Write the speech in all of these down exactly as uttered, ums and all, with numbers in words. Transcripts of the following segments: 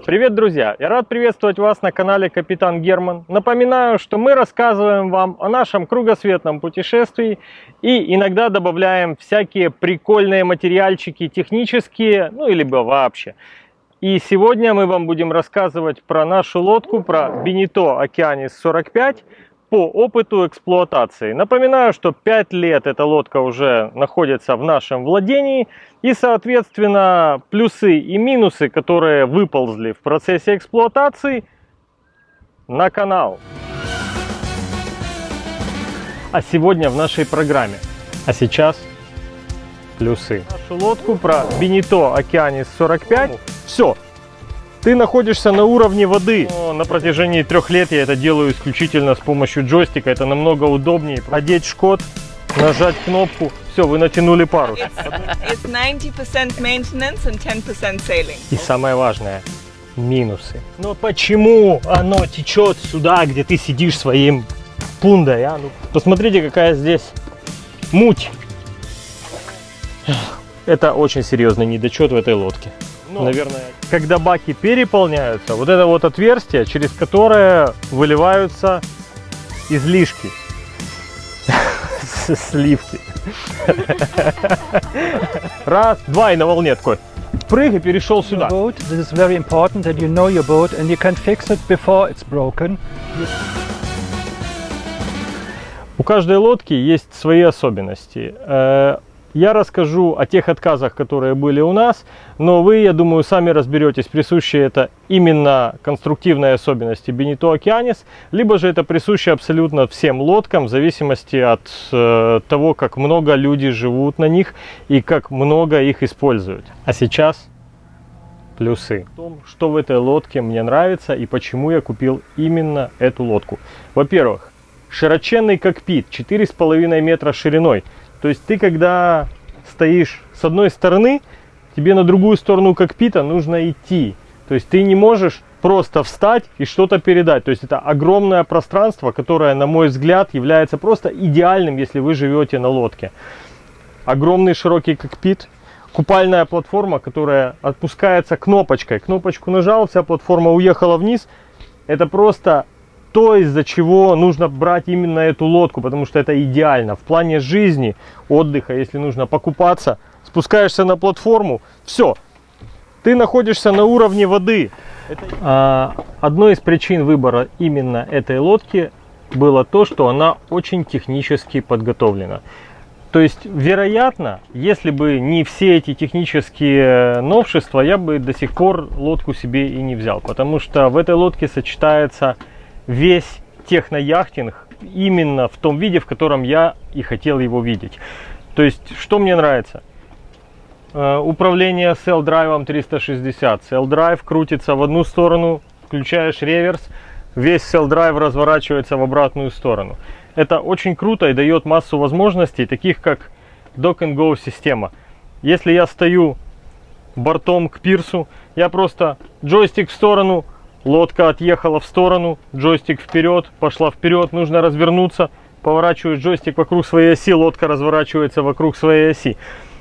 Привет, друзья! Я рад приветствовать вас на канале Капитан Герман. Напоминаю, что мы рассказываем вам о нашем кругосветном путешествии и иногда добавляем всякие прикольные материальчики технические, ну или вообще. И сегодня мы вам будем рассказывать про нашу лодку, про Beneteau Okeanis сорок пять по опыту эксплуатации. Напоминаю, что пять лет эта лодка уже находится в нашем владении. И, соответственно, плюсы и минусы, которые выползли в процессе эксплуатации, на канал. А сегодня в нашей программе. А сейчас плюсы. Нашу лодку про Beneteau Okeanis сорок пять. Все. Ты находишься на уровне воды. Но на протяжении трех лет я это делаю исключительно с помощью джойстика. Это намного удобнее. Одеть шкот, нажать кнопку. Все, вы натянули парус. It's ninety percent maintenance and ten percent sailing. И самое важное, минусы. Но почему оно течет сюда, где ты сидишь своим пундой? А? Ну, посмотрите, какая здесь муть. Это очень серьезный недочет в этой лодке. Но, наверное, когда баки переполняются, вот это вот отверстие, через которое выливаются излишки, сливки. Раз, два и на волне такой. Прыг и перешел сюда. This is very important that you know your boat and you can fix it before it's broken. У каждой лодки есть свои особенности. Я расскажу о тех отказах, которые были у нас, но вы, я думаю, сами разберетесь, присущие это именно конструктивные особенности Beneteau Okeanis, либо же это присуще абсолютно всем лодкам, в зависимости от э, того, как много люди живут на них и как много их используют. А сейчас плюсы. В том, что в этой лодке мне нравится и почему я купил именно эту лодку. Во-первых, широченный кокпит, четыре с половиной метра шириной. То есть ты, когда стоишь с одной стороны, тебе на другую сторону кокпита нужно идти. То есть ты не можешь просто встать и что-то передать. То есть это огромное пространство, которое, на мой взгляд, является просто идеальным, если вы живете на лодке. Огромный широкий кокпит, купальная платформа, которая отпускается кнопочкой. Кнопочку нажал, вся платформа уехала вниз. Это просто то, из-за чего нужно брать именно эту лодку, потому что это идеально. В плане жизни, отдыха, если нужно покупаться, спускаешься на платформу, все, ты находишься на уровне воды. Это... А, одной из причин выбора именно этой лодки было то, что она очень технически подготовлена. То есть, вероятно, если бы не все эти технические новшества, я бы до сих пор лодку себе и не взял, потому что в этой лодке сочетается весь технояхтинг именно в том виде, в котором я и хотел его видеть. То есть, что мне нравится? Э, управление Sail-драйвом триста шестьдесят. Sail-драйв крутится в одну сторону, включаешь реверс, весь Sail-драйв разворачивается в обратную сторону. Это очень круто и дает массу возможностей, таких как Dock and Go система. Если я стою бортом к пирсу, я просто джойстик в сторону, лодка отъехала в сторону, джойстик вперед, пошла вперед, нужно развернуться, поворачиваешь джойстик вокруг своей оси, лодка разворачивается вокруг своей оси.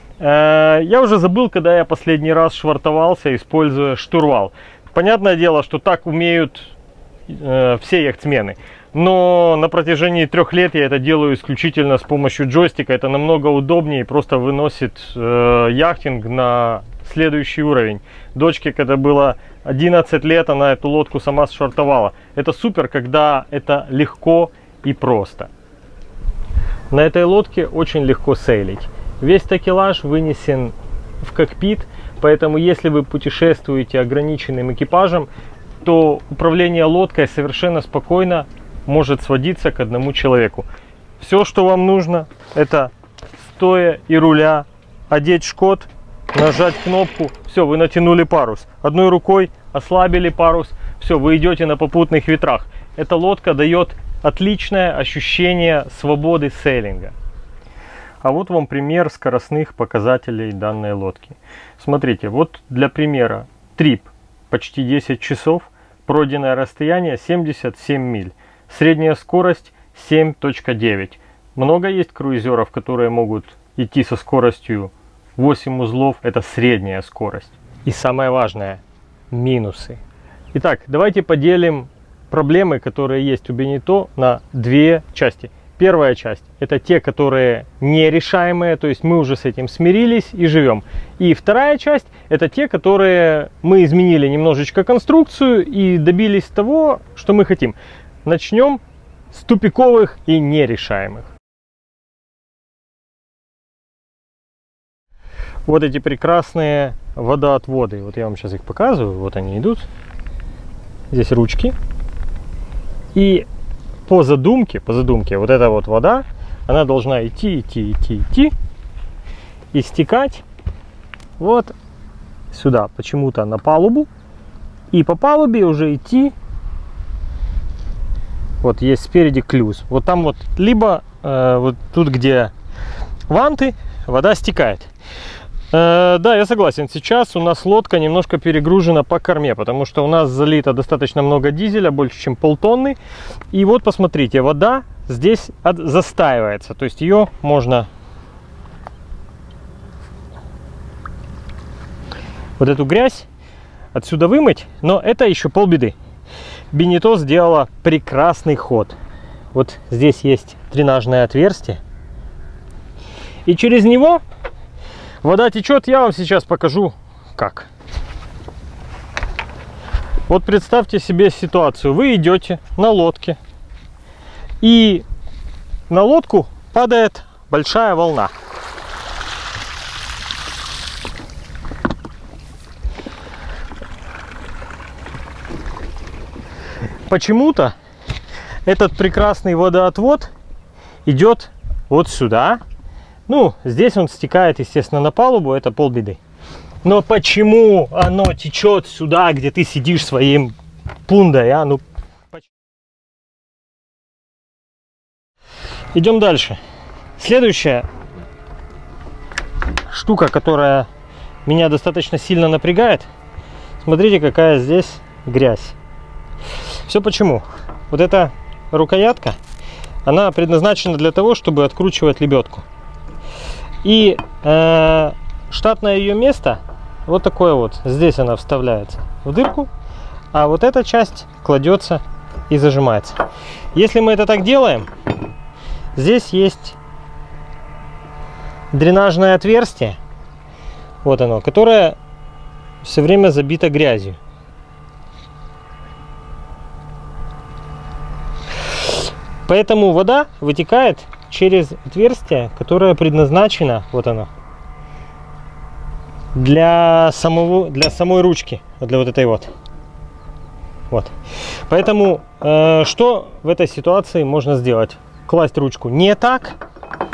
Я уже забыл, когда я последний раз швартовался, используя штурвал. Понятное дело, что так умеют все яхтсмены, но на протяжении трех лет я это делаю исключительно с помощью джойстика. Это намного удобнее и просто выносит яхтинг на следующий уровень. Дочке, когда было одиннадцать лет, она эту лодку сама швартовала. Это супер, когда это легко и просто. На этой лодке очень легко сейлить. Весь такелаж вынесен в кокпит, поэтому если вы путешествуете ограниченным экипажем, то управление лодкой совершенно спокойно может сводиться к одному человеку. Все, что вам нужно, это стоя и руля, одеть шкот, нажать кнопку, все, вы натянули парус. Одной рукой ослабили парус, все, вы идете на попутных ветрах. Эта лодка дает отличное ощущение свободы сейлинга. А вот вам пример скоростных показателей данной лодки. Смотрите, вот для примера трип почти десять часов, пройденное расстояние семьдесят семь миль, средняя скорость семь точка девять. Много есть круизеров, которые могут идти со скоростью восемь узлов, это средняя скорость. И самое важное, минусы. Итак, давайте поделим проблемы, которые есть у Бенито, на две части. Первая часть – это те, которые нерешаемые, то есть мы уже с этим смирились и живем. И вторая часть – это те, которые мы изменили немножечко конструкцию и добились того, что мы хотим. Начнем с тупиковых и нерешаемых. Вот эти прекрасные водоотводы. Вот я вам сейчас их показываю. Вот они идут. Здесь ручки. И по задумке, по задумке, вот эта вот вода, она должна идти, идти, идти, идти и стекать вот сюда, почему-то на палубу. И по палубе уже идти, вот есть спереди клюз. Вот там вот, либо э, вот тут, где ванты, вода стекает. Э, да, я согласен, сейчас у нас лодка немножко перегружена по корме, потому что у нас залито достаточно много дизеля, больше чем полтонны. И вот посмотрите, вода здесь от, застаивается, то есть ее можно вот эту грязь отсюда вымыть, но это еще полбеды. Бенито сделала прекрасный ход. Вот здесь есть дренажное отверстие, и через него вода течет. Я вам сейчас покажу, как. Вот представьте себе ситуацию. Вы идете на лодке, и на лодку падает большая волна. Почему-то этот прекрасный водоотвод идет вот сюда. Ну, здесь он стекает, естественно, на палубу, это полбеды. Но почему оно течет сюда, где ты сидишь своим пундой, а? Ну, идем дальше. Следующая штука, которая меня достаточно сильно напрягает. Смотрите, какая здесь грязь. Все почему? Вот эта рукоятка, она предназначена для того, чтобы откручивать лебедку. И э, штатное ее место вот такое вот. Здесь она вставляется в дырку, а вот эта часть кладется и зажимается. Если мы это так делаем, здесь есть дренажное отверстие, вот оно, которое все время забито грязью. Поэтому вода вытекает через отверстие, которое предназначено, вот оно, для самого, для самой ручки, для вот этой вот. Вот. Поэтому э, что в этой ситуации можно сделать? Класть ручку не так,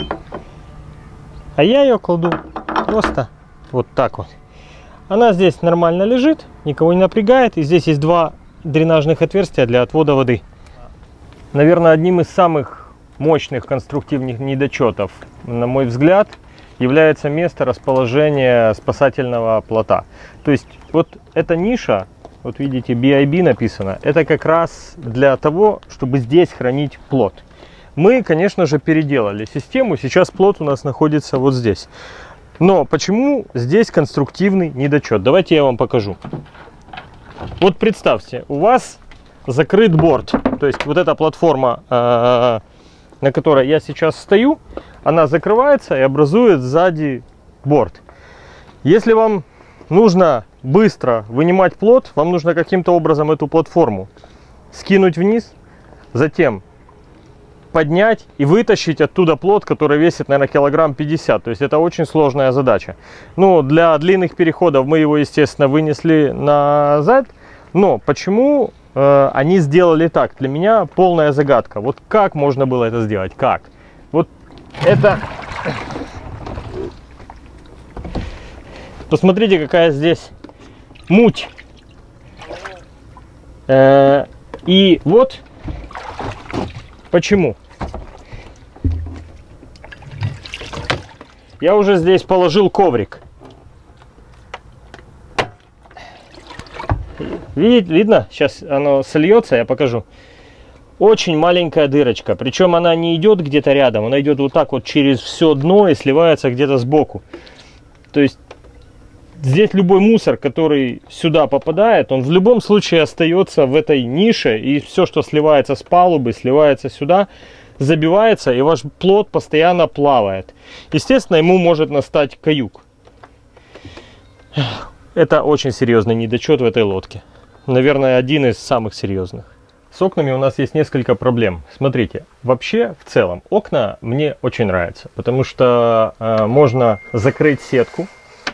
а я ее кладу просто вот так вот. Она здесь нормально лежит, никого не напрягает, и здесь есть два дренажных отверстия для отвода воды. Наверное, одним из самых мощных конструктивных недочетов, на мой взгляд, является место расположения спасательного плота. То есть вот эта ниша, вот видите, би ай би написано, это как раз для того, чтобы здесь хранить плот. Мы, конечно же, переделали систему, сейчас плот у нас находится вот здесь. Но почему здесь конструктивный недочет? Давайте я вам покажу. Вот представьте, у вас закрыт борт, то есть вот эта платформа, на которой я сейчас стою, она закрывается и образует сзади борт. Если вам нужно быстро вынимать плот, вам нужно каким-то образом эту платформу скинуть вниз, затем поднять и вытащить оттуда плот, который весит, наверное, килограмм пятьдесят. То есть это очень сложная задача. Ну, для длинных переходов мы его, естественно, вынесли назад. Но почему э, они сделали так? Для меня полная загадка. Вот как можно было это сделать? Как? Вот это... Посмотрите, какая здесь муть. Э, и вот почему. Я уже здесь положил коврик. Видите, видно? Сейчас оно сольется, я покажу. Очень маленькая дырочка. Причем она не идет где-то рядом, она идет вот так вот через все дно и сливается где-то сбоку. То есть здесь любой мусор, который сюда попадает, он в любом случае остается в этой нише, и все, что сливается с палубы, сливается сюда, забивается, и ваш плот постоянно плавает. Естественно, ему может настать каюк. Это очень серьезный недочет в этой лодке. Наверное, один из самых серьезных. С окнами у нас есть несколько проблем. Смотрите, вообще в целом окна мне очень нравятся, потому что э, можно закрыть сетку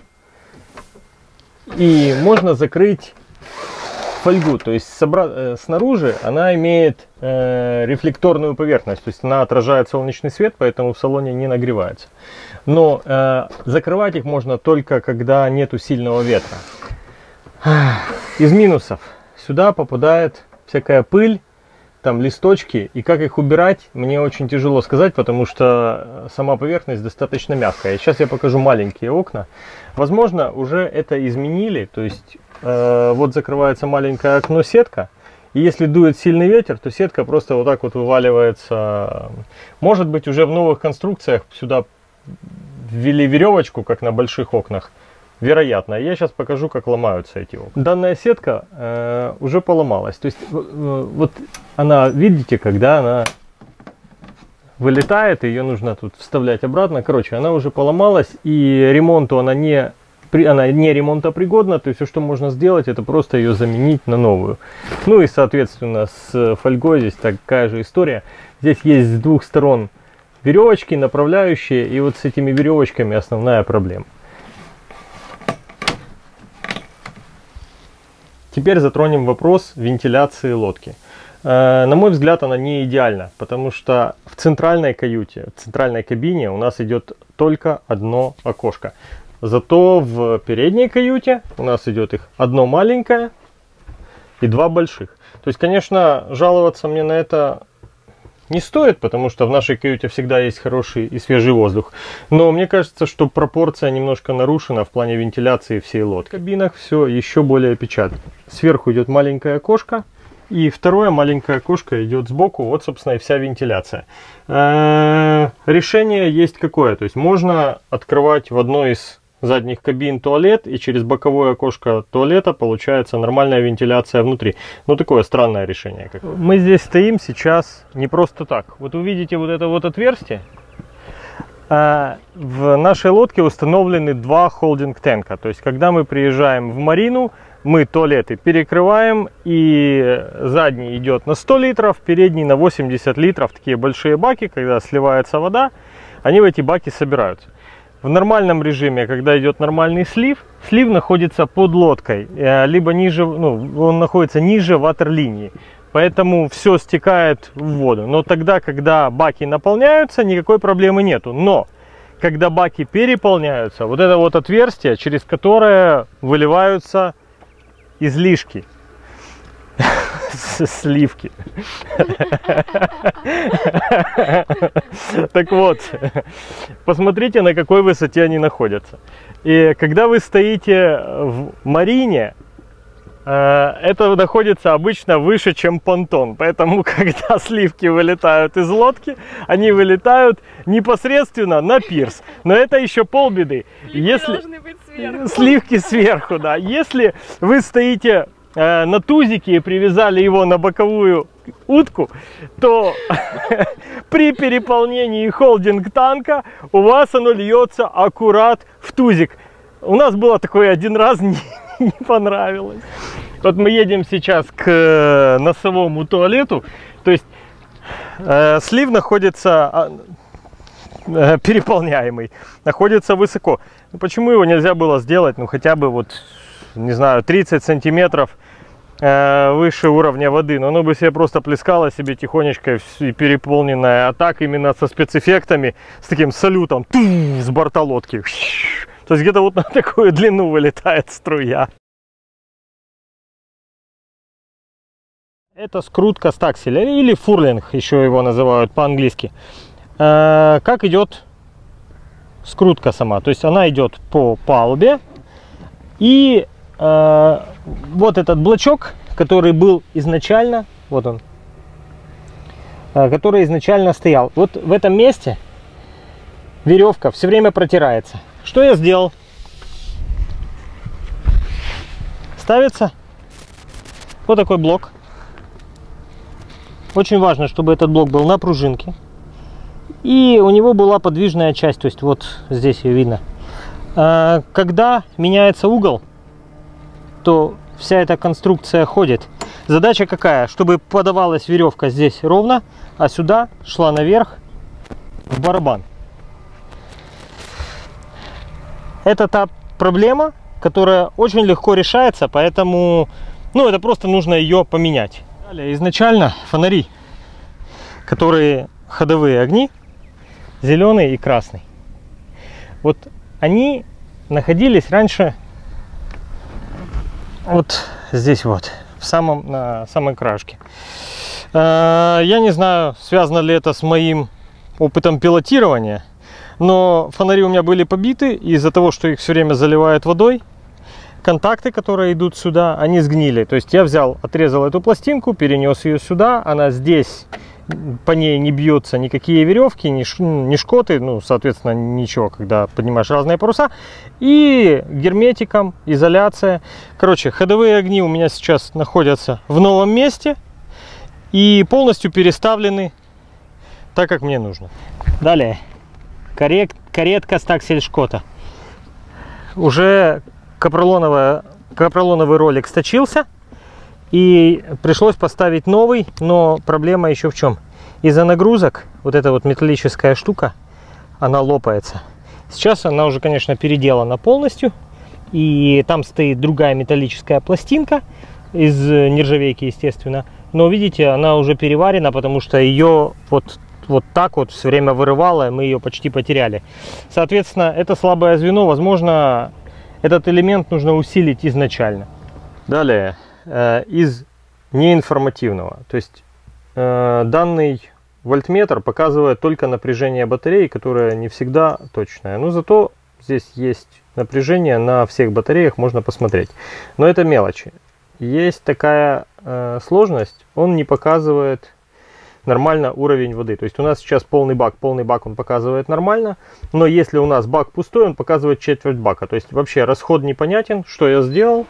и можно закрыть фольгу, то есть собра... э, снаружи она имеет э, рефлекторную поверхность, то есть она отражает солнечный свет, поэтому в салоне не нагревается. Но э, закрывать их можно только когда нету сильного ветра. Из минусов сюда попадает всякая пыль, там листочки, и как их убирать, мне очень тяжело сказать, потому что сама поверхность достаточно мягкая. Сейчас я покажу маленькие окна. Возможно, уже это изменили, то есть э, вот закрывается маленькое окно сетка, и если дует сильный ветер, то сетка просто вот так вот вываливается. Может быть, уже в новых конструкциях сюда ввели веревочку, как на больших окнах. Вероятно. Я сейчас покажу, как ломаются эти окна. Данная сетка э, уже поломалась. То есть, э, вот она, видите, когда она вылетает, ее нужно тут вставлять обратно. Короче, она уже поломалась, и ремонту она не, она не ремонтопригодна. То есть, все, что можно сделать, это просто ее заменить на новую. Ну и, соответственно, с фольгой здесь такая же история. Здесь есть с двух сторон веревочки, направляющие, и вот с этими веревочками основная проблема. Теперь затронем вопрос вентиляции лодки. Э, на мой взгляд, она не идеальна, потому что в центральной каюте, в центральной кабине у нас идет только одно окошко. Зато в передней каюте у нас идет их одно маленькое и два больших. То есть, конечно, жаловаться мне на это не стоит, потому что в нашей каюте всегда есть хороший и свежий воздух. Но мне кажется, что пропорция немножко нарушена в плане вентиляции всей лодки. В кабинах все еще более печально. Сверху идет маленькое окошко, и второе маленькое окошко идет сбоку. Вот, собственно, и вся вентиляция. Решение есть какое? То есть можно открывать в одной из задних кабин туалет, и через боковое окошко туалета получается нормальная вентиляция внутри. Ну, такое странное решение. Мы здесь стоим сейчас не просто так. Вот вы видите вот это вот отверстие. В нашей лодке установлены два холдинг-танка. То есть, когда мы приезжаем в марину, мы туалеты перекрываем, и задний идет на сто литров, передний на восемьдесят литров. Такие большие баки, когда сливается вода, они в эти баки собираются. В нормальном режиме, когда идет нормальный слив, слив находится под лодкой, либо ниже, ну, он находится ниже ватерлинии. Поэтому все стекает в воду. Но тогда, когда баки наполняются, никакой проблемы нету. Но когда баки переполняются, вот это вот отверстие, через которое выливаются излишки. Сливки. Так вот, посмотрите, на какой высоте они находятся. И когда вы стоите в марине, это находится обычно выше, чем понтон. Поэтому, когда сливки вылетают из лодки, они вылетают непосредственно на пирс. Но это еще полбеды. Сливки Если... должны быть сверху. Сливки сверху, да. Если вы стоите э, на тузике и привязали его на боковую утку, то при переполнении холдинг-танка у вас оно льется аккурат в тузик. У нас было такое один раз, не, не понравилось. Вот мы едем сейчас к носовому туалету, то есть э, слив находится, э, переполняемый, находится высоко. Ну, почему его нельзя было сделать, ну хотя бы вот, не знаю, тридцать сантиметров э, выше уровня воды, но оно бы себе просто плескало себе тихонечко и переполненное, а так именно со спецэффектами, с таким салютом с борта лодки. То есть где-то вот на такую длину вылетает струя. Это скрутка стакселя, или фурлинг, еще его называют по-английски. Э, как идет скрутка сама? То есть она идет по палубе, и э, вот этот блочок, который был изначально, вот он, э, который изначально стоял, вот в этом месте веревка все время протирается. Что я сделал? ставится вот такой блок. Очень важно, чтобы этот блок был на пружинке. И у него была подвижная часть, то есть вот здесь ее видно. Когда меняется угол, то вся эта конструкция ходит. Задача какая? Чтобы подавалась веревка здесь ровно, а сюда шла наверх в барабан. Это та проблема, которая очень легко решается, поэтому ну, это просто нужно ее поменять. Далее, изначально фонари, которые ходовые огни, зеленый и красный, вот они находились раньше вот здесь вот, в самом, на самой краешке. Я не знаю, связано ли это с моим опытом пилотирования, но фонари у меня были побиты из-за того, что их все время заливают водой. Контакты, которые идут сюда, они сгнили. То есть я взял, отрезал эту пластинку, перенес ее сюда, она здесь, по ней не бьются никакие веревки, ни, ни шкоты, ну, соответственно, ничего, когда поднимаешь разные паруса. И герметиком, изоляция. Короче, ходовые огни у меня сейчас находятся в новом месте и полностью переставлены так, как мне нужно. Далее, карет, каретка стаксельшкота. Уже капролоновая, капролоновый ролик сточился. И пришлось поставить новый, но проблема еще в чем? Из-за нагрузок вот эта вот металлическая штука, она лопается. Сейчас она уже, конечно, переделана полностью. И там стоит другая металлическая пластинка из нержавейки, естественно. Но видите, она уже переварена, потому что ее вот, вот так вот все время вырывало, и мы ее почти потеряли. Соответственно, это слабое звено. Возможно, этот элемент нужно усилить изначально. Далее. Из неинформативного, то есть э, данный вольтметр показывает только напряжение батареи, которое не всегда точное, но зато здесь есть напряжение на всех батареях, можно посмотреть, но это мелочи. Есть такая э, сложность, он не показывает нормально уровень воды, то есть у нас сейчас полный бак, полный бак он показывает нормально, но если у нас бак пустой, он показывает четверть бака, то есть вообще расход непонятен. Что я сделал?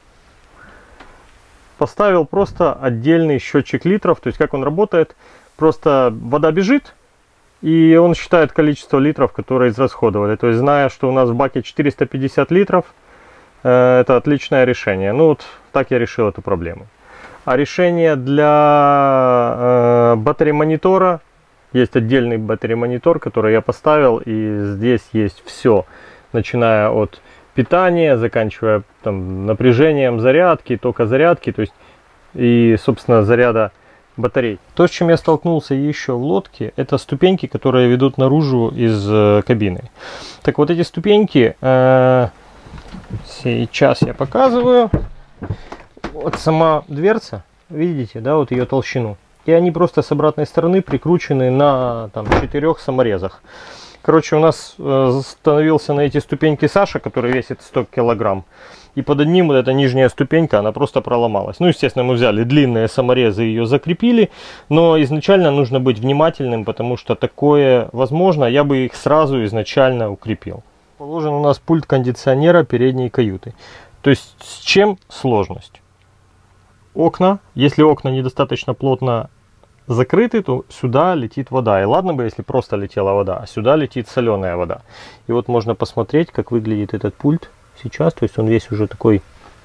Поставил просто отдельный счетчик литров, то есть как он работает, просто вода бежит и он считает количество литров, которые израсходовали, то есть зная, что у нас в баке четыреста пятьдесят литров, э, это отличное решение. Ну вот так я решил эту проблему. А решение для э, батареи-монитора, есть отдельный батареи-монитор, который я поставил, и здесь есть все, начиная от питание, заканчивая там напряжением зарядки, тока зарядки, то есть и, собственно, заряда батарей. То, с чем я столкнулся еще в лодке, это ступеньки, которые ведут наружу из э, кабины. Так вот, эти ступеньки э, сейчас я показываю. Вот сама дверца, видите, да, вот ее толщину. И они просто с обратной стороны прикручены на там четырех саморезах. Короче, у нас э, становился на эти ступеньки Саша, который весит сто килограмм. И под одним вот эта нижняя ступенька, она просто проломалась. Ну, естественно, мы взяли длинные саморезы и ее закрепили. Но изначально нужно быть внимательным, потому что такое возможно. Я бы их сразу изначально укрепил. Положен у нас пульт кондиционера передней каюты. То есть с чем сложность? Окна. Если окна недостаточно плотно закрыты, то сюда летит вода. И ладно бы, если просто летела вода, а сюда летит соленая вода. И вот можно посмотреть, как выглядит этот пульт сейчас. То есть он весь уже такой.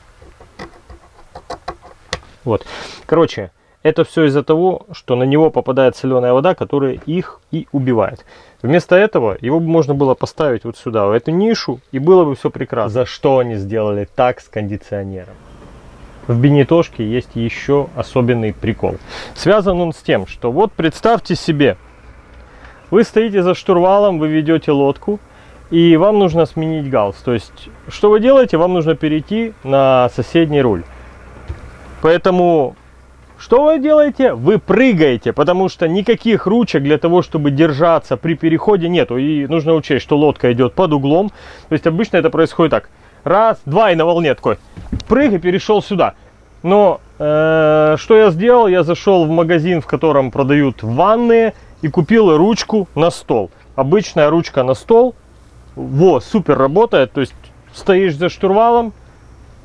Вот. Короче, это все из-за того, что на него попадает соленая вода, которая их и убивает. Вместо этого его бы можно было поставить вот сюда, в эту нишу, и было бы все прекрасно. За что они сделали так с кондиционером? В бенетошке есть еще особенный прикол. Связан он с тем, что вот представьте себе, вы стоите за штурвалом, вы ведете лодку, и вам нужно сменить галс. То есть, что вы делаете? Вам нужно перейти на соседний руль. Поэтому, что вы делаете? Вы прыгаете, потому что никаких ручек для того, чтобы держаться при переходе, нету. И нужно учесть, что лодка идет под углом. То есть, обычно это происходит так. Раз, два, и на волне такой. Прыг и перешел сюда. Но э, что я сделал? Я зашел в магазин, в котором продают ванны, и купил ручку на стол. Обычная ручка на стол. Во, супер работает. То есть стоишь за штурвалом,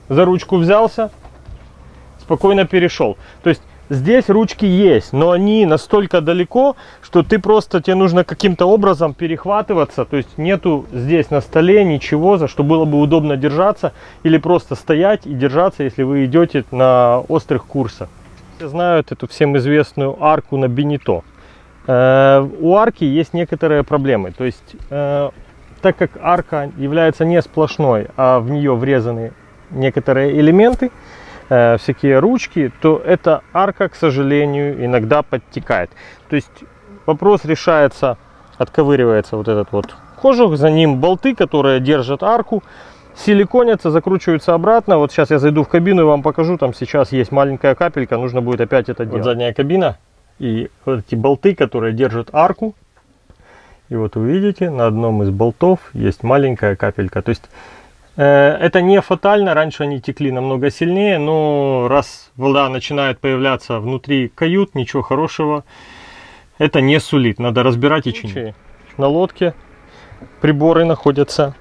за ручку взялся, спокойно перешел. То есть здесь ручки есть, но они настолько далеко, что ты просто, тебе нужно каким-то образом перехватываться. То есть нету здесь на столе ничего, за что было бы удобно держаться, или просто стоять и держаться, если вы идете на острых курсах. Все знают эту всем известную арку на Бенито. Э, у арки есть некоторые проблемы. То есть, э, так как арка является не сплошной, а в нее врезаны некоторые элементы, э, всякие ручки, то эта арка, к сожалению, иногда подтекает. То есть вопрос решается, отковыривается вот этот вот кожух, за ним болты, которые держат арку, силиконятся, закручиваются обратно. Вот сейчас я зайду в кабину и вам покажу, там сейчас есть маленькая капелька, нужно будет опять это делать. Вот задняя кабина и вот эти болты, которые держат арку. И вот вы видите, на одном из болтов есть маленькая капелька. То есть э, это не фатально, раньше они текли намного сильнее, но раз вода начинает появляться внутри кают, ничего хорошего это не сулит. Надо разбирать и чинить. На лодке приборы находятся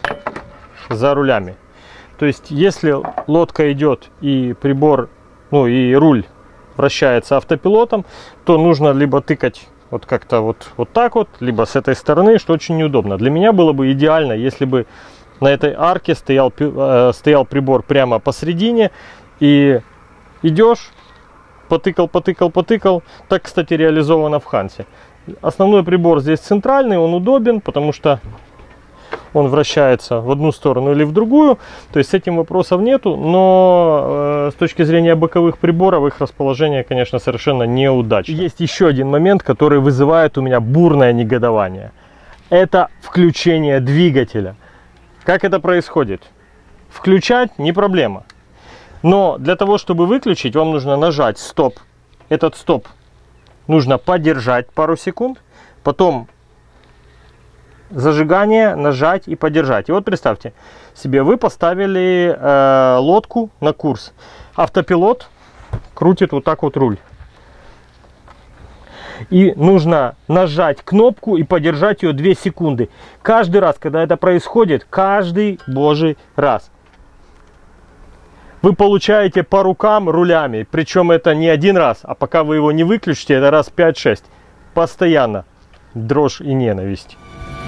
за рулями. То есть если лодка идет и прибор, ну и руль вращается автопилотом, то нужно либо тыкать вот как-то вот, вот так вот, либо с этой стороны, что очень неудобно. Для меня было бы идеально, если бы на этой арке стоял, э, стоял прибор прямо посередине, и идешь, потыкал, потыкал, потыкал. Так, кстати, реализовано в Хансе. Основной прибор здесь центральный, он удобен, потому что он вращается в одну сторону или в другую, то есть с этим вопросов нету, но э, с точки зрения боковых приборов их расположение, конечно, совершенно неудачно. Есть еще один момент, который вызывает у меня бурное негодование. Это включение двигателя. Как это происходит? Включать не проблема, но для того, чтобы выключить, вам нужно нажать стоп. Этот стоп нужно подержать пару секунд, потом зажигание, нажать и подержать. И вот представьте себе, вы поставили э, лодку на курс. Автопилот крутит вот так вот руль. И нужно нажать кнопку и подержать ее две секунды. Каждый раз, когда это происходит, каждый божий раз, вы получаете по рукам рулями. Причем это не один раз, а пока вы его не выключите, это раз пять-шесть. Постоянно дрожь и ненависть.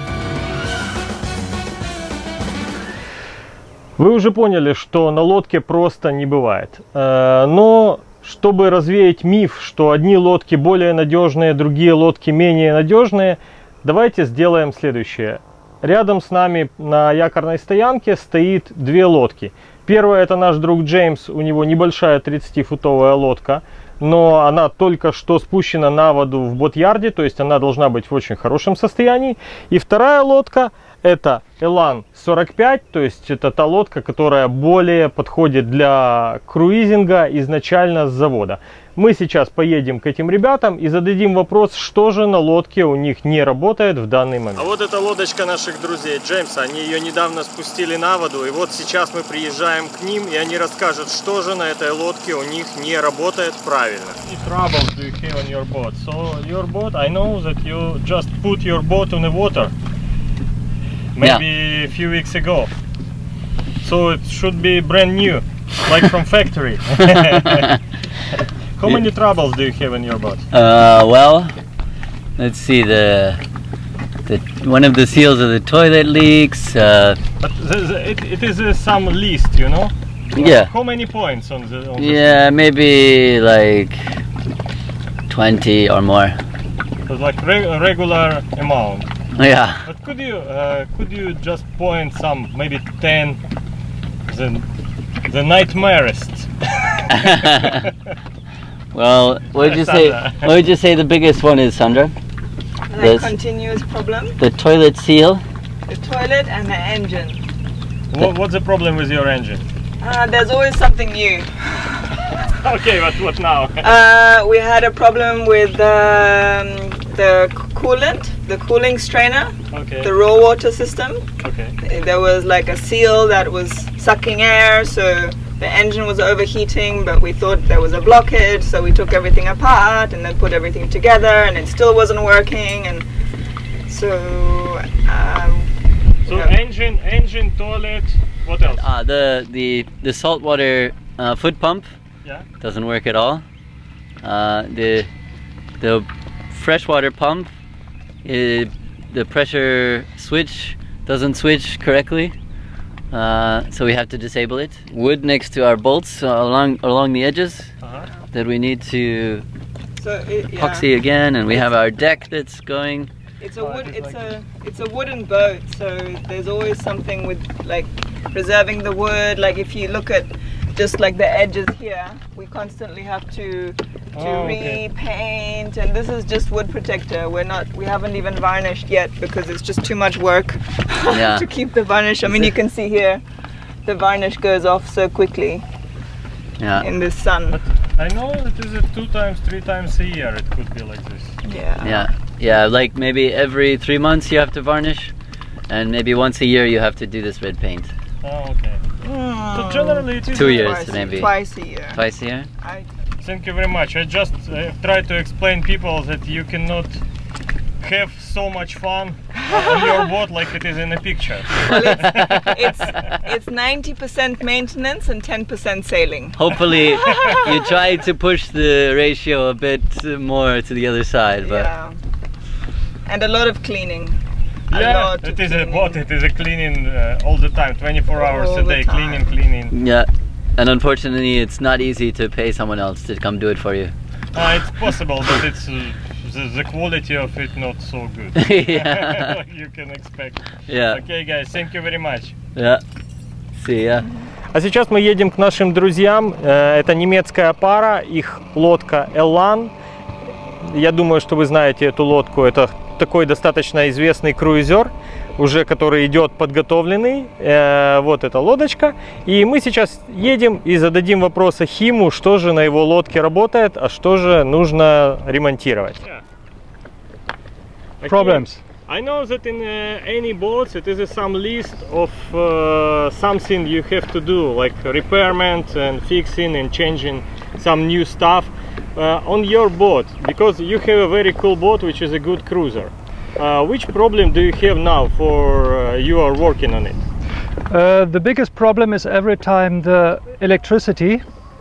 Вы уже поняли, что на лодке просто не бывает. Но чтобы развеять миф, что одни лодки более надежные, другие лодки менее надежные, давайте сделаем следующее. Рядом с нами на якорной стоянке стоит две лодки. Первая — это наш друг Джеймс, у него небольшая тридцатифутовая лодка, но она только что спущена на воду в бот-ярде, то есть она должна быть в очень хорошем состоянии. И вторая лодка — это Elan сорок пять, то есть это та лодка, которая более подходит для круизинга изначально с завода. Мы сейчас поедем к этим ребятам и зададим вопрос, что же на лодке у них не работает в данный момент. А вот эта лодочка наших друзей Джеймса, они ее недавно спустили на воду, и вот сейчас мы приезжаем к ним, и они расскажут, что же на этой лодке у них не работает правильно. What troubles do you have on your boat? So your boat, I know that you just put your boat on the water. Maybe yeah. a few weeks ago, so it should be brand new, like from factory. How many troubles do you have in your boat? Uh, well, let's see. The the one of the seals of the toilet leaks. Uh, but the, the, it, it is uh, some list, you know. Yeah. How many points on the? On yeah, the maybe like twenty or more. So like re regular amount. Yeah. But could you uh, could you just point some, maybe ten, the the nightmarest? Well, what would you say? What would you say the biggest one is, Sandra? Like This- continuous problem, The toilet seal. the toilet and the engine. What, what's the problem with your engine? Uh, there's always something new. Okay, but what now? Uh, we had a problem with um, the coolant, the cooling strainer, Okay. the raw water system. Okay. There was like a seal that was sucking air, so the engine was overheating, but we thought there was a blockage, so we took everything apart and then put everything together, and it still wasn't working. And so um, So Yeah. engine, engine, toilet, what else? Uh, the the the saltwater uh, foot pump Yeah. doesn't work at all. Uh, the the freshwater pump, uh, the pressure switch doesn't switch correctly, uh, so we have to disable it. Wood next to our bolts uh, along along the edges Uh-huh. that we need to So it, yeah. epoxy again, and we have our deck that's going. It's a Oh, wood. it is It's like a it's a wooden boat. So there's always something with like preserving the wood. Like if you look at just like the edges here, we constantly have to to Oh, okay. repaint. And this is just wood protector. We're not. We haven't even varnished yet because it's just too much work Yeah. to keep the varnish. I mean, you can see here, the varnish goes off so quickly Yeah. in the sun. I know it is a two times, three times a year it could be like this. Yeah. Yeah, yeah, like maybe every three months you have to varnish, and maybe once a year you have to do this red paint. Oh, okay. So Mm. generally it is Two a- years. Twice, maybe. twice a year. Twice a year? I, Thank you very much. I just uh, try to explain people that you cannot have so much fun on your boat like it is in a picture. it's it's ninety percent maintenance and ten percent sailing. Hopefully you try to push the ratio a bit more to the other side, but Yeah. And a lot of cleaning. A Yeah, lot of it is a cleaning. boat. It is a cleaning uh, all the time, twenty-four hours All a the day, cleaning, time. cleaning. yeah. And unfortunately it's not easy to pay someone else to come do it for you. Uh, it's possible, but it's uh, the, the quality of it not so good. Yeah. Like you can expect. Yeah. Okay, guys, thank you very much. Yeah. See ya. А сейчас мы едем к нашим друзьям. Э, Это немецкая пара, их лодка Elan. Я думаю, что вы знаете эту лодку. Это такой достаточно известный круизер, уже который идет подготовленный. Э, Вот эта лодочка. И мы сейчас едем и зададим вопросы Химу, что же на его лодке работает, а что же нужно ремонтировать. Problems. I know that in uh, any boats it is uh, some list of uh, something you have to do, like repairment and fixing and changing some new stuff uh, on your boat, because you have a very cool boat which is a good cruiser. Uh, which problem do you have now for uh, you are working on it? Uh, the biggest problem is every time the electricity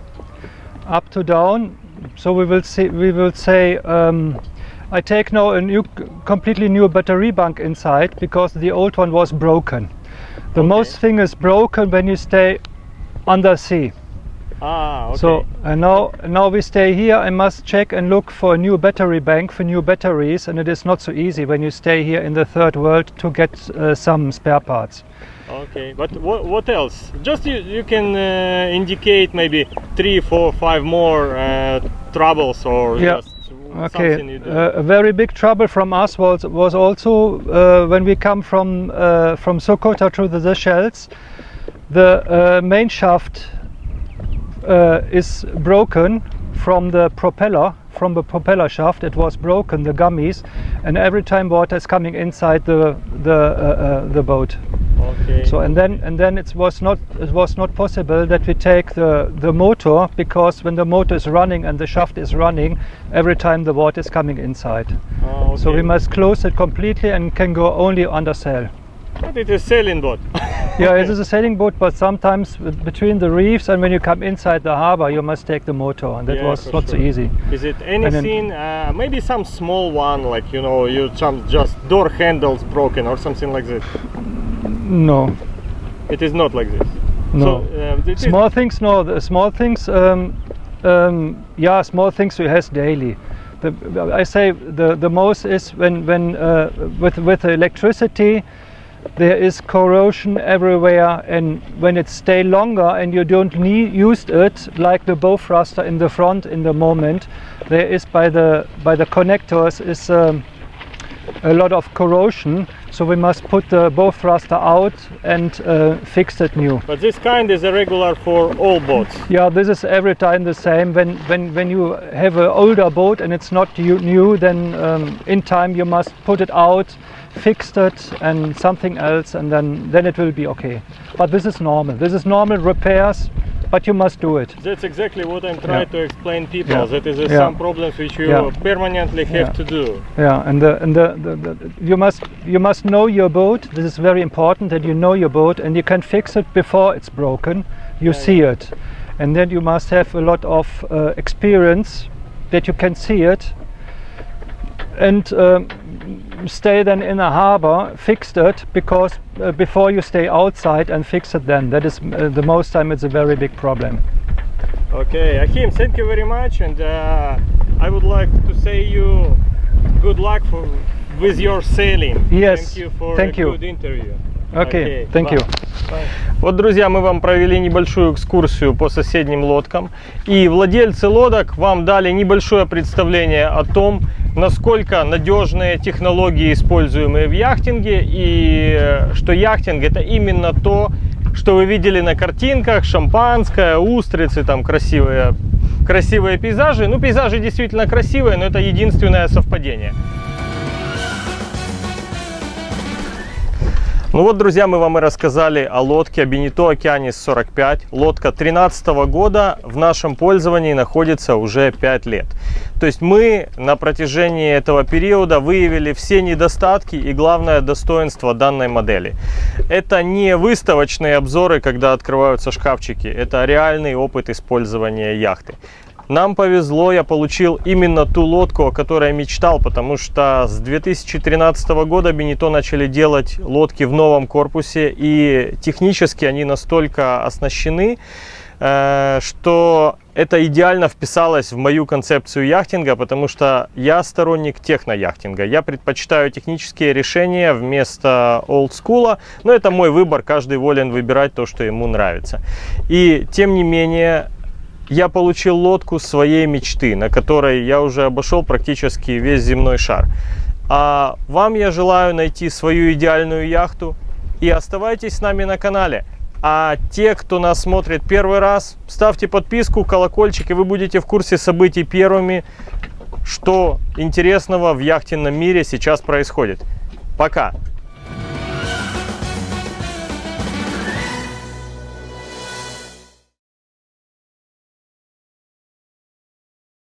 up to down. So we will see. We will say. Um, I take now a new, completely new battery bank inside because the old one was broken. The Okay. most thing is broken when you stay under sea. Ah, okay. So and now now we stay here. I must check and look for a new battery bank for new batteries, and it is not so easy when you stay here in the third world to get uh, some spare parts. Okay, but what, what else? Just you, you can uh, indicate maybe three, four, five more uh, troubles or Yeah. just something you Okay. do. Uh, a very big trouble from us was was also uh, when we come from uh, from Socotra to the Seychelles. The uh, main shaft uh, is broken from the propeller. From the propeller shaft, it was broken. The gummies, and every time water is coming inside the the uh, uh, the boat. Okay. So and then and then it was not it was not possible that we take the the motor, because when the motor is running and the shaft is running, every time the water is coming inside. Oh, okay. So we must close it completely and can go only under sail. But it is sailing boat. Yeah, it is a sailing boat, but sometimes with- between the reefs and when you come inside the harbor, you must take the motor, and that Yeah, was for not so sure. easy. Is it anything? Uh, maybe some small one, like you know, you some just door handles broken or something like that. No, It is not like this. no. So, um, it is- Small things, no. The small things, um, um, yeah, small things we has daily. The, I say the the most is when when uh, with with the electricity, there is corrosion everywhere, and when it stay longer and you don't need used it, like the bow thruster in the front in the moment, there is by the by the connectors is um, a lot of corrosion. So we must put the bow thruster out and uh, fix it new. But this kind is a regular for all boats. Yeah, this is every time the same. When when when you have an older boat and it's not u- new, then um, in time you must put it out, fix it, and something else, and then then it will be okay. But this is normal. This is normal repairs but you must do it. That's exactly what I'm trying Yeah. to explain people. Yeah. That is uh, Yeah. some problems which you Yeah. permanently have Yeah. to do. Yeah, and the, and the, the, the you must you must know your boat. This is very important that you know your boat, and you can fix it before it's broken. You Yeah, see yeah. it, and then you must have a lot of uh, experience that you can see it, and um, stay then in a harbor, fix it, because uh, before you stay outside and fix it, then that is uh, the most time it's a very big problem. Okay, Achim, thank you very much, and uh, I would like to say you good luck for with your sailing. Yes, Thank you for thank a you. good interview. Okay, thank you. Bye. Вот, друзья, мы вам провели небольшую экскурсию по соседним лодкам, и владельцы лодок вам дали небольшое представление о том, насколько надежные технологии, используемые в яхтинге, и что яхтинг — это именно то, что вы видели на картинках: шампанское, устрицы, там красивые, красивые пейзажи. Ну, пейзажи действительно красивые, но это единственное совпадение. Ну вот, друзья, мы вам и рассказали о лодке Beneteau Okeanis сорок пять. Лодка тринадцатого года в нашем пользовании находится уже пять лет. То есть мы на протяжении этого периода выявили все недостатки и главное достоинство данной модели. Это не выставочные обзоры, когда открываются шкафчики, это реальный опыт использования яхты. Нам повезло, я получил именно ту лодку, о которой я мечтал, потому что с две тысячи тринадцатого года Beneteau начали делать лодки в новом корпусе, и технически они настолько оснащены, что это идеально вписалось в мою концепцию яхтинга, потому что я сторонник технояхтинга. Я предпочитаю технические решения вместо олдскула, но это мой выбор, каждый волен выбирать то, что ему нравится. И тем не менее, я получил лодку своей мечты, на которой я уже обошел практически весь земной шар. А вам я желаю найти свою идеальную яхту, и оставайтесь с нами на канале. А те, кто нас смотрит первый раз, ставьте подписку, колокольчик, и вы будете в курсе событий первыми, что интересного в яхтенном мире сейчас происходит. Пока!